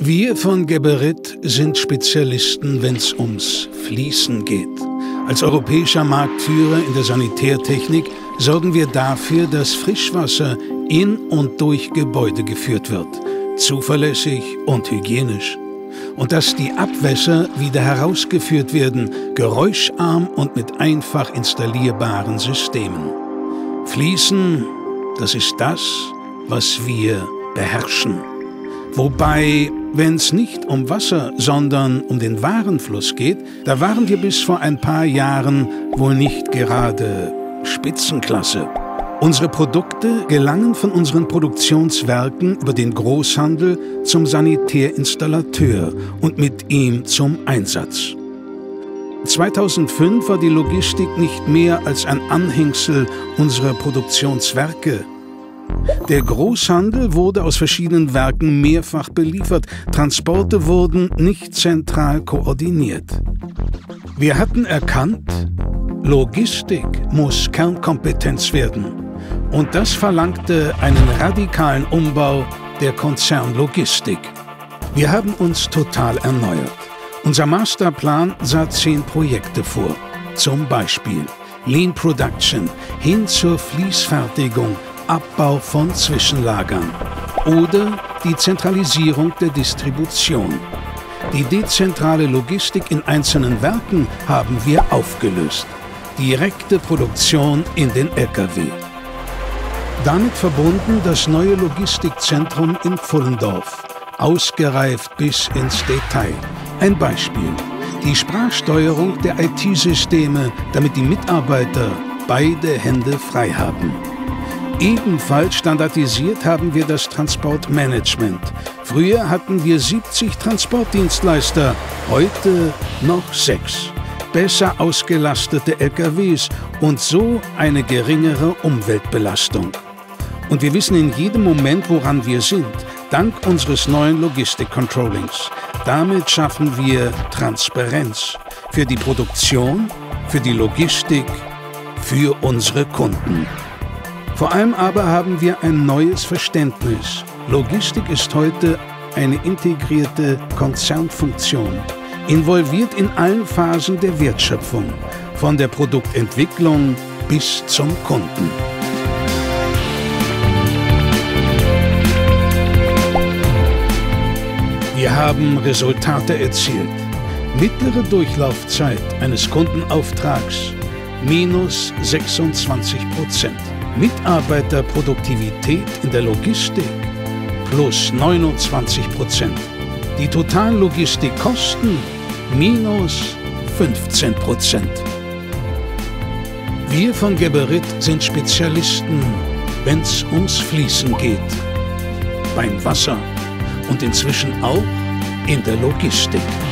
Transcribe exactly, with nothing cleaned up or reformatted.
Wir von Geberit sind Spezialisten, wenn es ums Fließen geht. Als europäischer Marktführer in der Sanitärtechnik sorgen wir dafür, dass Frischwasser in und durch Gebäude geführt wird, zuverlässig und hygienisch. Und dass die Abwässer wieder herausgeführt werden, geräuscharm und mit einfach installierbaren Systemen. Fließen, das ist das, was wir beherrschen. Wobei, wenn es nicht um Wasser, sondern um den Warenfluss geht, da waren wir bis vor ein paar Jahren wohl nicht gerade Spitzenklasse. Unsere Produkte gelangen von unseren Produktionswerken über den Großhandel zum Sanitärinstallateur und mit ihm zum Einsatz. zweitausendfünf war die Logistik nicht mehr als ein Anhängsel unserer Produktionswerke. Der Großhandel wurde aus verschiedenen Werken mehrfach beliefert, Transporte wurden nicht zentral koordiniert. Wir hatten erkannt, Logistik muss Kernkompetenz werden. Und das verlangte einen radikalen Umbau der Konzernlogistik. Wir haben uns total erneuert. Unser Masterplan sah zehn Projekte vor. Zum Beispiel Lean Production hin zur Fließfertigung, Abbau von Zwischenlagern oder die Zentralisierung der Distribution. Die dezentrale Logistik in einzelnen Werken haben wir aufgelöst. Direkte Produktion in den L K W. Damit verbunden das neue Logistikzentrum in Pfullendorf, ausgereift bis ins Detail. Ein Beispiel: die Sprachsteuerung der I T-Systeme, damit die Mitarbeiter beide Hände frei haben. Ebenfalls standardisiert haben wir das Transportmanagement. Früher hatten wir siebzig Transportdienstleister, heute noch sechs. Besser ausgelastete L K Ws und so eine geringere Umweltbelastung. Und wir wissen in jedem Moment, woran wir sind, dank unseres neuen Logistik-Controllings. Damit schaffen wir Transparenz für die Produktion, für die Logistik, für unsere Kunden. Vor allem aber haben wir ein neues Verständnis. Logistik ist heute eine integrierte Konzernfunktion, involviert in allen Phasen der Wertschöpfung, von der Produktentwicklung bis zum Kunden. Wir haben Resultate erzielt. Mittlere Durchlaufzeit eines Kundenauftrags minus sechsundzwanzig Prozent. Mitarbeiterproduktivität in der Logistik plus neunundzwanzig Prozent. Die Totallogistikkosten minus fünfzehn Prozent. Wir von Geberit sind Spezialisten, wenn es ums Fließen geht. Beim Wasser und inzwischen auch in der Logistik.